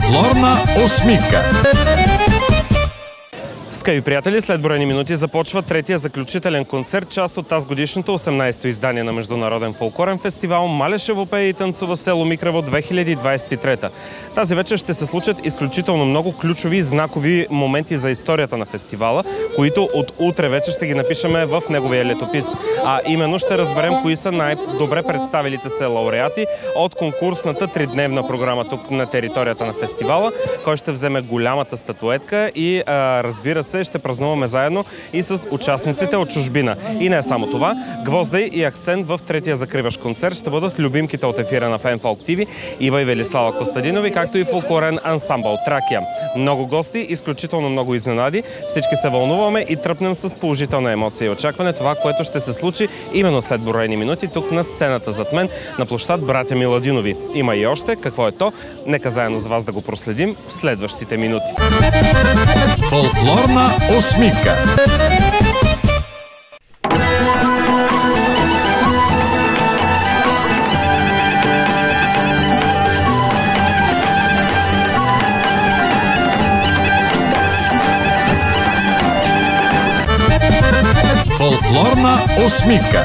Фолклорна усмивка. Скъпи приятели, след броени минути започва третия заключителен концерт, част от тази годишното 18-то издание на Международен фолклорен фестивал Малешево пее и танцува село Микрево 2023. Тази вечер ще се случат изключително много ключови и знакови моменти за историята на фестивала, които от утре вече ще ги напишеме в неговия летопис. А именно ще разберем кои са най-добре представилите се лауреати от конкурсната тридневна програма тук на територията на фестивала, кой ще вземе голямата статуетка и разбира се, ще празнуваме заедно и с участниците от чужбина. И не само това, гвоздай и акцент в третия закриващ концерт ще бъдат любимките от ефира на Фенфолк ТВ Ива и Велислава Костадинови, както и фолклорен ансамбъл Тракия. Много гости, изключително много изненади. Всички се вълнуваме и тръпнем с положителна емоция и очакване това, което ще се случи именно след броени минути тук на сцената зад мен на площад Братя Миладинови. Има и още. Какво е то? Нека заедно с вас да го проследим в следващите минути. Фолклорна усмивка. Фолклорна усмивка.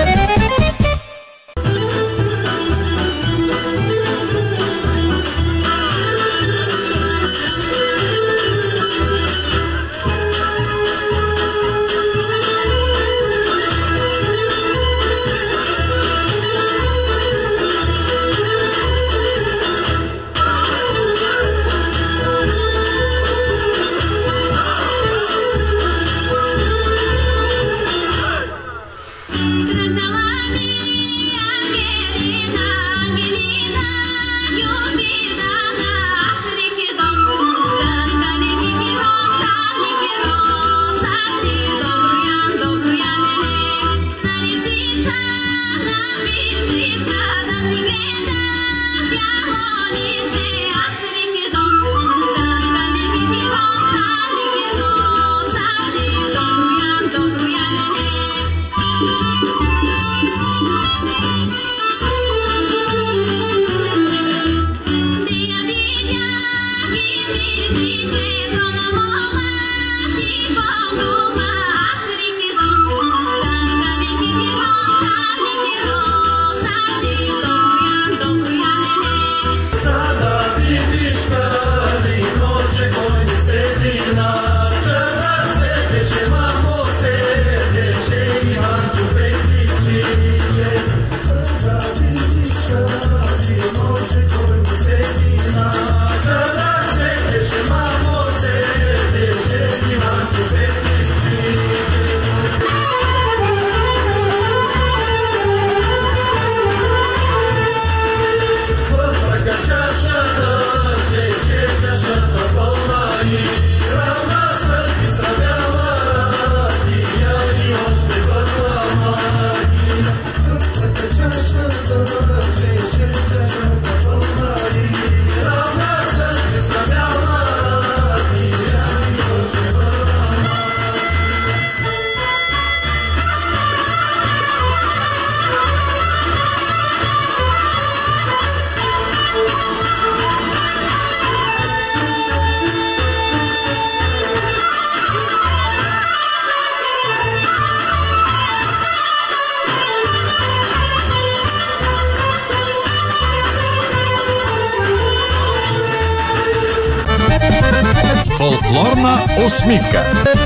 Фолклорна усмивка.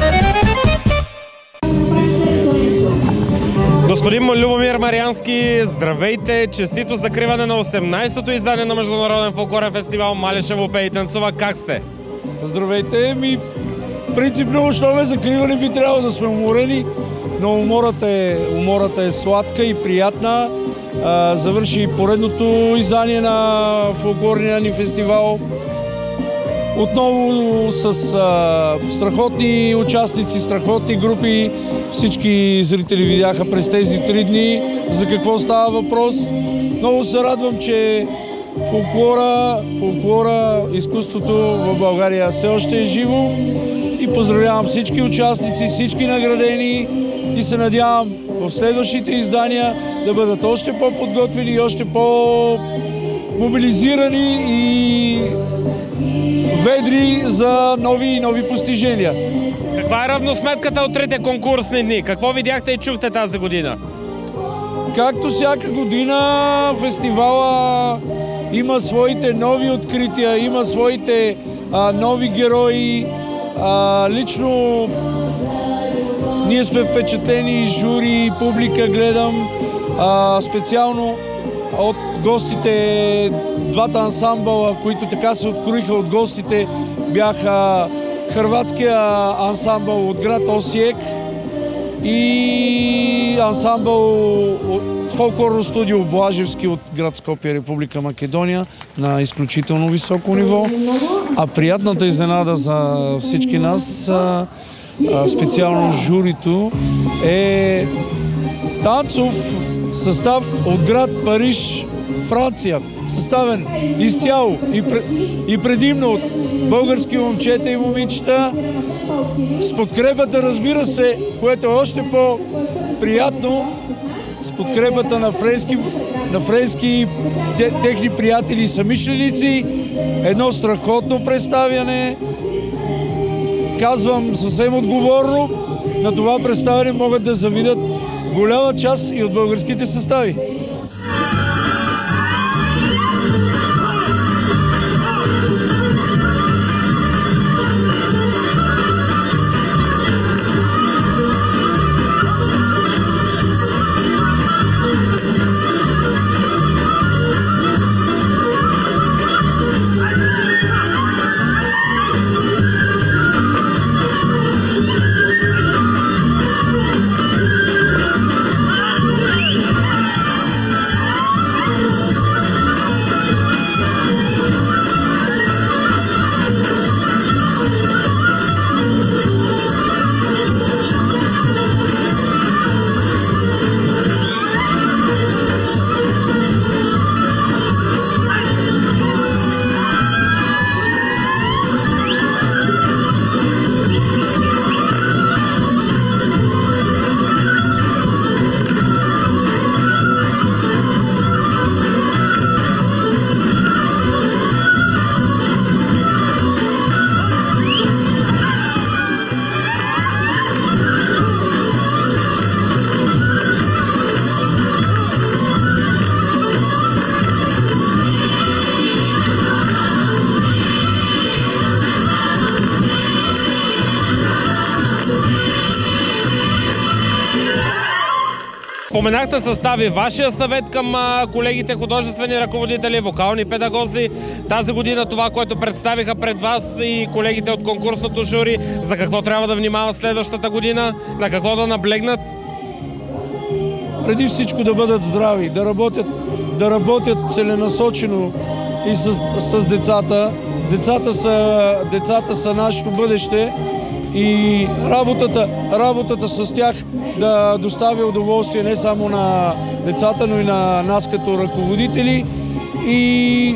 Господин Любомир Мариански, здравейте! Честито закриване на 18-то издание на Международен фолклорен фестивал Малешево пее и танцува. Как сте? Здравейте! Принципно, що ме закриване, би трябвало да сме уморени, но умората е сладка и приятна. Завърши поредното издание на фолклорния ни фестивал. Отново с страхотни участници, страхотни групи. Всички зрители видяха през тези 3 дни за какво става въпрос. Много се радвам, че фолклора, изкуството в България все още е живо. И поздравявам всички участници, всички наградени и се надявам в следващите издания да бъдат още по-подготвени и още по-мобилизирани и ведри за нови постижения. Каква е равносметката от трите конкурсни дни? Какво видяхте и чухте тази година? Както всяка година, фестивала има своите нови открития, има своите нови герои. Лично ние сме впечатлени, жури, публика гледам, специално от гостите, двата ансамбъла, които така се откроиха от гостите, бяха хърватския ансамбъл от град Осиек и ансамбъл фолклорно студио Блажевски от град Скопие, Република Македония, на изключително високо ниво. А приятната изненада за всички нас, специално журито, е танцов състав от град Париж, Франция, съставен изцяло и предимно от български момчета и момичета, с подкрепата, разбира се, което е още по-приятно, с подкрепата на френски техни приятели и самишленици. Едно страхотно представяне. Казвам съвсем отговорно, на това представяне могат да завидят голяма част и от българските състави. Споменахте състави. Вашия съвет към колегите художествени ръководители, вокални педагози тази година, това, което представиха пред вас и колегите от конкурсното жури, за какво трябва да внимават следващата година, на какво да наблегнат? Преди всичко да бъдат здрави, да работят целенасочено и с децата. Децата са нашето бъдеще и работата с тях да доставя удоволствие не само на децата, но и на нас като ръководители и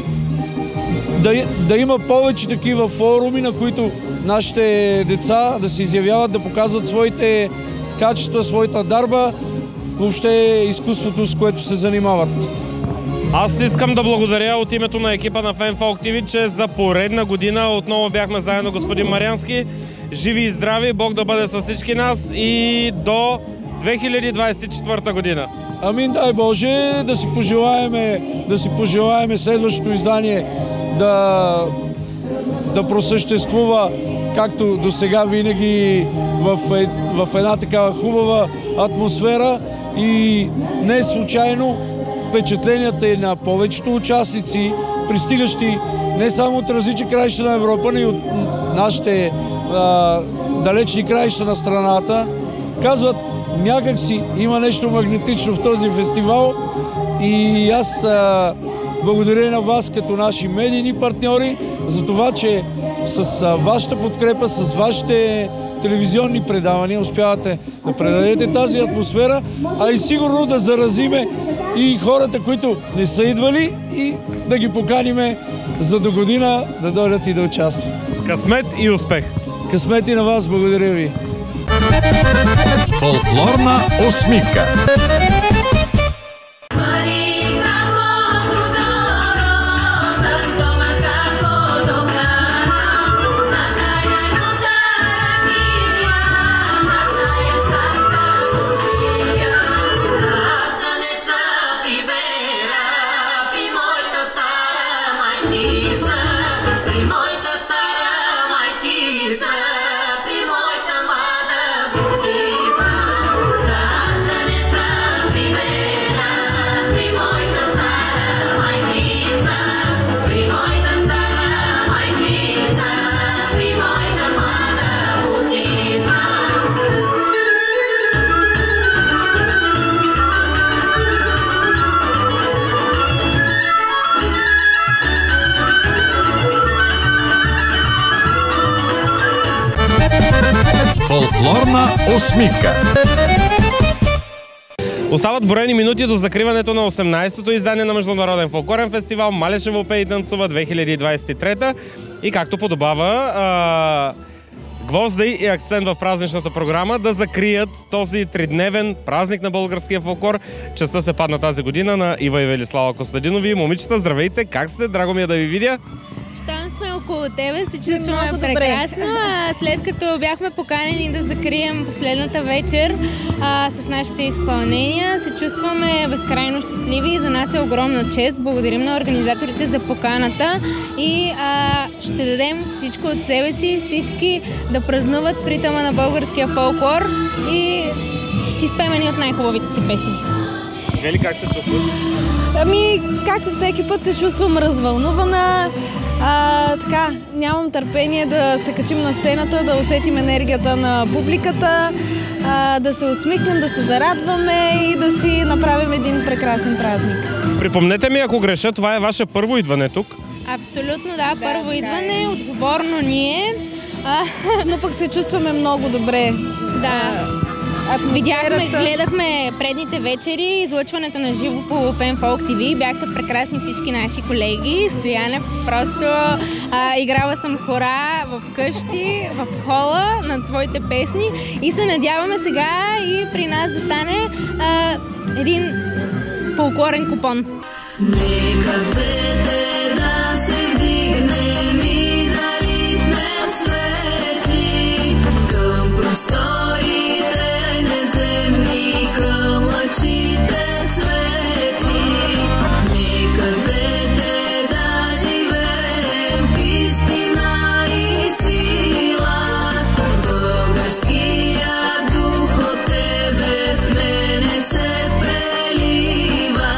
да има повече такива форуми, на които нашите деца да се изявяват, да показват своите качества, своята дарба, въобще изкуството, с което се занимават. Аз искам да благодаря от името на екипа на Фенфолк ТВ, че за поредна година отново бяхме заедно, господин Марянски. Живи и здрави, Бог да бъде с всички нас и до 2024 година. Амин, дай Боже, да си пожелаеме следващото издание да просъществува както до сега винаги в една такава хубава атмосфера и не случайно впечатленията и на повечето участници, пристигащи не само от различни краища на Европа, но и от нашите далечни краища на страната, казват, някак си има нещо магнетично в този фестивал и аз благодаря на вас като наши медийни партньори за това, че с вашата подкрепа, с вашите телевизионни предавания успявате да предадете тази атмосфера, а и сигурно да заразиме и хората, които не са идвали и да ги поканиме за до година да дойдат и да участват. Късмет и успех! Късмет и на вас, благодаря ви! Фолклорна усмивка. Марика, Усмивка. Остават броени минути до закриването на 18-то издание на Международен фолклорен фестивал Малешево пее и танцува 2023 и както подобава гвозда и акцент в празничната програма да закрият този тридневен празник на българския фолклор. Честта се падна тази година на Ива и Велислава Костадинови. Момичета, здравейте! Как сте? Драго ми е да ви видя. Щом сме около тебе, се чувстваме прекрасно. След като бяхме поканени да закрием последната вечер с нашите изпълнения, се чувстваме безкрайно щастливи и за нас е огромна чест. Благодарим на организаторите за поканата и ще дадем всичко от себе си, всички да празнуват в ритъма на българския фолклор и ще изпеем едни от най-хубавите си песни. Вели, как се чувстваш? Ами, както всеки път се чувствам развълнувана. Така, нямам търпение да се качим на сцената, да усетим енергията на публиката, да се усмихнем, да се зарадваме и да си направим един прекрасен празник. Припомнете ми, ако греша, това е ваше първо идване тук. Абсолютно, да, първо идване, отговорно ние. Но пък се чувстваме много добре. Да. Видяхме, гледахме предните вечери, излъчването на живо по Fan Folk TV. Бяхте прекрасни всички наши колеги. Стояне, просто играла съм хора в къщи, в хола на твоите песни и се надяваме сега и при нас да стане един фолклорен купон. Нека двете да се вдигнем и да ритнем светли към просторите неземни, към лъчите светли. Нека двете да живеем в истина и сила. Българския дух от тебе в мене се прелива.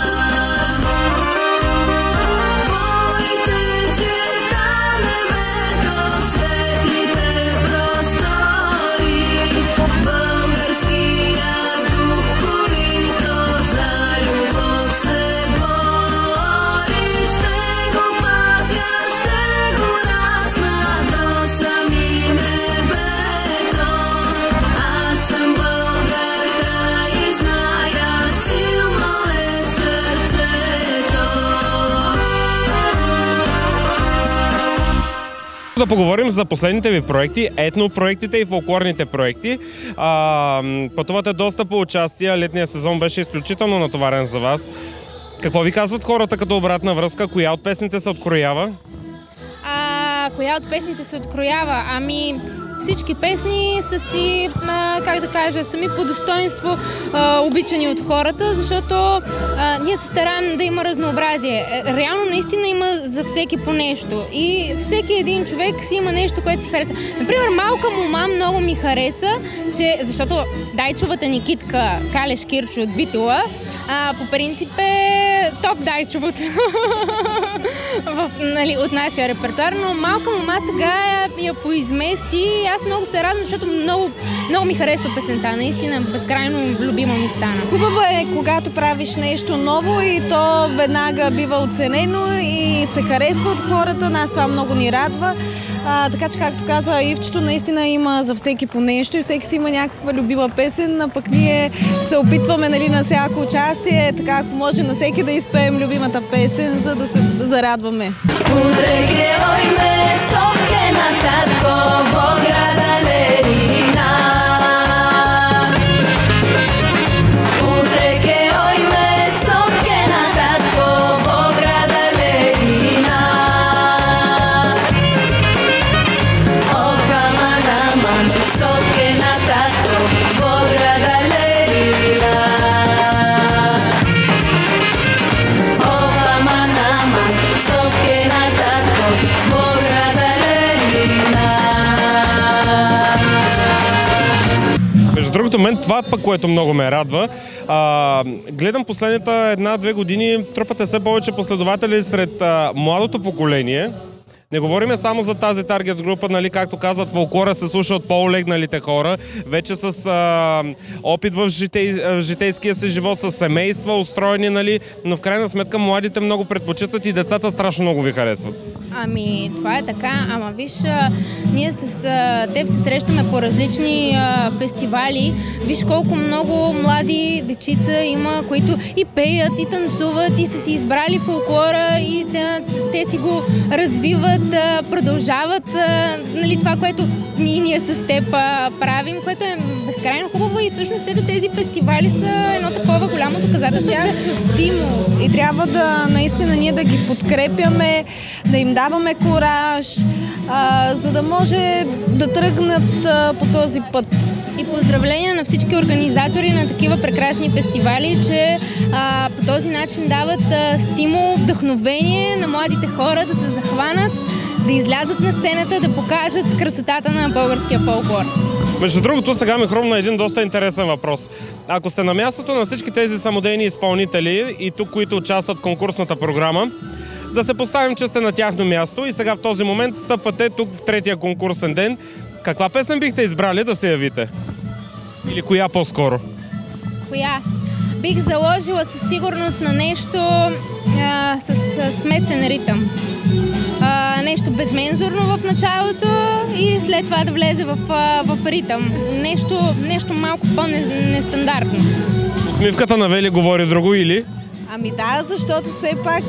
Да поговорим за последните ви проекти, етнопроектите и фолклорните проекти. Пътувате доста по участия, летния сезон беше изключително натоварен за вас. Какво ви казват хората като обратна връзка? Коя от песните се откроява? Коя от песните се откроява? Ами, всички песни са си, как да кажа, сами по достоинство обичани от хората, защото ние се стараем да има разнообразие. Реално наистина има за всеки по нещо и всеки един човек си има нещо, което си харесва. Например, Малка мома много ми хареса, защото Дайчовата Никитка, Калеш Кирчо от Битола, по принцип е топ Дайчовото от нашия репертуар, но Малка мома сега я поизмести и аз много се радвам, защото много ми харесва песента. Наистина безкрайно любима ми стана. Хубаво е, когато правиш нещо ново и то веднага бива оценено и се харесва от хората. Нас това много ни радва. Така че, както каза Ивчето, наистина има за всеки по нещо и всеки си има някаква любима песен, а пък ние се опитваме на всяко участие, така ако може на всеки да изпеем любимата песен, за да се зарадваме. Другото мен, това пък, което много ме радва. Гледам последните 1-2 години, трупате все повече последователи сред младото поколение. Не говориме само за тази таргет група, нали, както казват, фолклора се слуша от по-олегналите хора, вече с опит в житейския си живот, с семейства, устроени, нали, но в крайна сметка младите много предпочитат и децата страшно много ви харесват. Ами, това е така, ама виж, ние с теб се срещаме по различни фестивали. Виж колко много млади дечица има, които и пеят, и танцуват, и са си избрали фолклора, и те си го развиват, продължават, нали, това, което ние с теб правим, което е безкрайно хубаво и всъщност тези фестивали са едно такова голямо доказателство, че са стимул и трябва да наистина ние да ги подкрепяме, да им даваме кураж, за да може да тръгнат по този път. И поздравления на всички организатори на такива прекрасни фестивали, че по този начин дават стимул, вдъхновение на младите хора да се захванат, да излязат на сцената, да покажат красотата на българския фолклор. Между другото, сега ми хрумна един доста интересен въпрос. Ако сте на мястото на всички тези самодейни изпълнители и тук, които участват в конкурсната програма, да се поставим, че сте на тяхно място и сега в този момент стъпвате тук в третия конкурсен ден. Каква песен бихте избрали да се явите? Или коя по-скоро? Коя? Бих заложила със сигурност на нещо с смесен ритъм. Нещо безмензурно в началото и след това да влезе в ритъм. Нещо малко по-нестандартно. Усмивката на Вели говори друго или? Ами да, защото все пак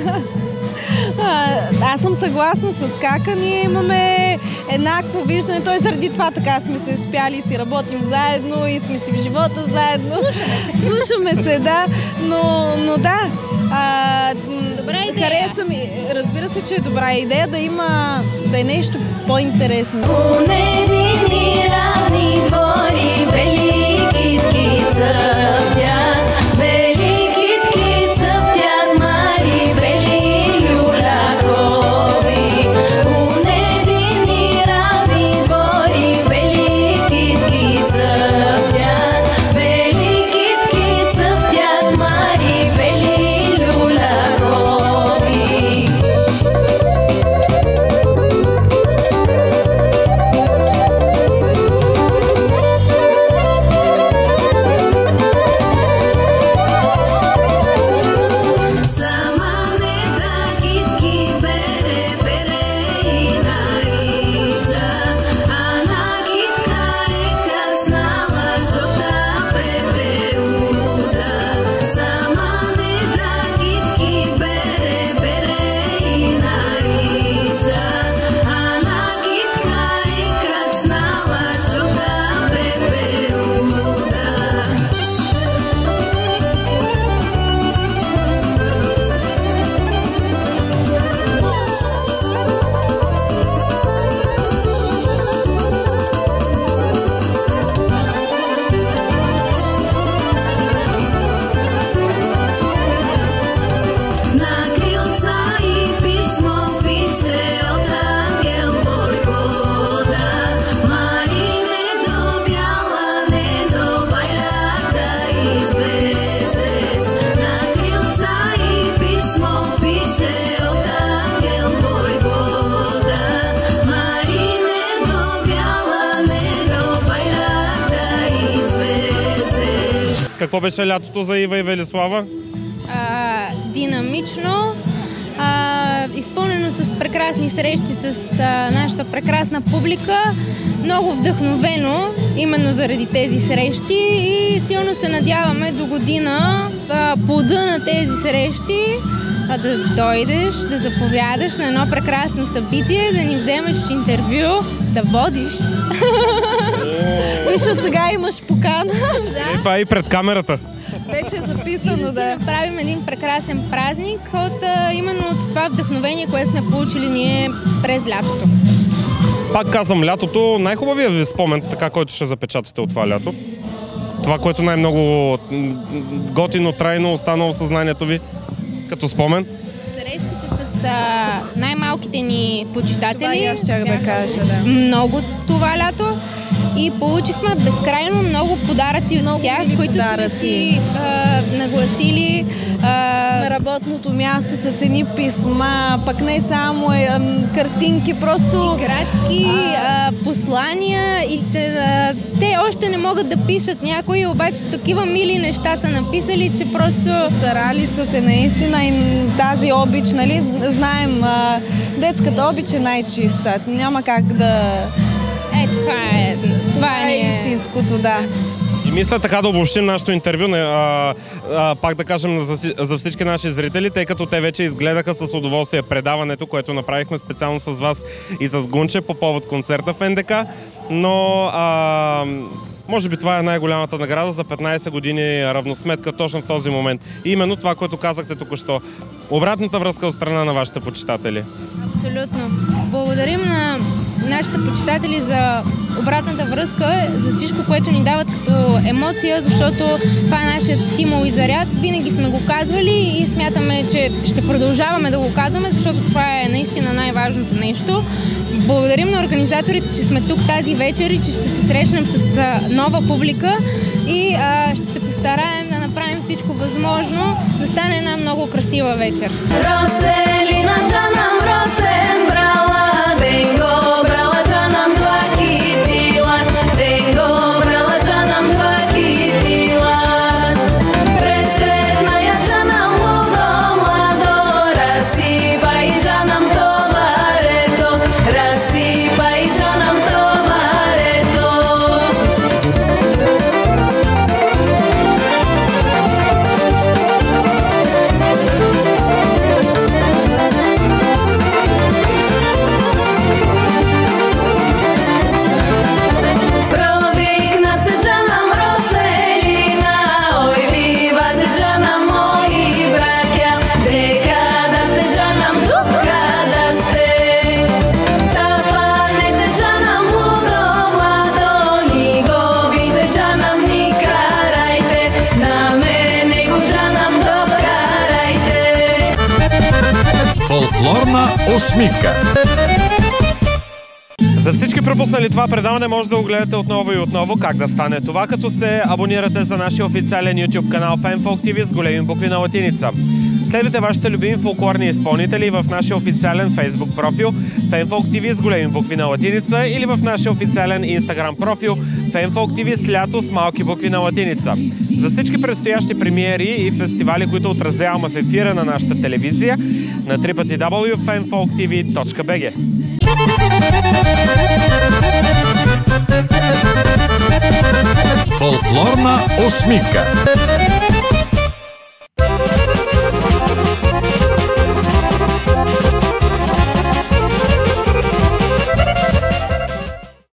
аз съм съгласна с Кака, ние имаме еднакво виждане, той заради това така сме се спяли и си работим заедно и сме си в живота заедно. Слушаме се, да, но да. Добра идея. Хареса ми. Разбира се, че е добра идея да е нещо по-интересно. Унедини равни двори, велики ткици цъфтят, велики ткици цъфтят, мари, бели люлякови. Унедини равни двори, велики ткици цъфтят, велики ткици цъфтят, мари, бели люлякови. Какво беше лятото за Ива и Велислава? Динамично, изпълнено с прекрасни срещи с нашата прекрасна публика, много вдъхновено именно заради тези срещи и силно се надяваме до година плода на тези срещи да дойдеш, да заповядаш на едно прекрасно събитие, да ни вземеш интервю, да водиш. Виж, от сега имаш покана. И това и пред камерата. Вече е записано, да. Правим един прекрасен празник именно от това вдъхновение, което сме получили ние през лятото. Пак казвам, лятото, най-хубавият ви спомен, така, който ще запечатате от това лято? Това, което най-много готино, трайно останало в съзнанието ви като спомен? Срещите с най-малките ни почитатели. Това аз щях да кажа, да. Много това лято. И получихме безкрайно много подаръци от тях, които сме си нагласили. работното място с едни писма, пък не само картинки, просто... Играчки, послания и те още не могат да пишат някои, обаче такива мили неща са написали, че просто... Старали са се наистина и тази обич, нали, знаем, детската обич е най-чиста. Няма как да... Това е истинското, да. И мисля така да обобщим нашето интервю, пак да кажем за всички наши зрители, тъй като те вече изгледаха с удоволствие предаването, което направихме специално с вас и с Гунче по повод концерта в НДК, но може би това е най-голямата награда за 15 години равносметка точно в този момент. И именно това, което казахте току-що. Обратната връзка от страна на вашите почитатели. Абсолютно. Благодарим на нашите почитатели за обратната връзка, за всичко, което ни дават като емоция, защото това е нашият стимул и заряд. Винаги сме го казвали и смятаме, че ще продължаваме да го казваме, защото това е наистина най-важното нещо. Благодарим на организаторите, че сме тук тази вечер и че ще се срещнем с нова публика и ще се постараем да направим всичко възможно да стане една много красива вечер. Роселина джанам росен брала, денго брала джанам два китила, денго брала джанам два китила. Пресретна я джанам лудо младо, разсипай джанам товарето, разсипай джанам товарето. Фолклорна усмивка. За всички пропуснали това предаване, може да го гледате отново и отново. Как да стане това? Като се абонирате за нашия официален YouTube канал FanFolk TV с големи букви на латиница. Следвайте вашите любими фолклорни изпълнители в нашия официален Facebook профил FanFolk TV с големи букви на латиница или в нашия официален Instagram профил FanFolk TV с лято с малки букви на латиница. За всички предстоящи премиери и фестивали, които отразяваме в ефира на нашата телевизия, на www.fanfolktv.bg. Фолклорна усмивка.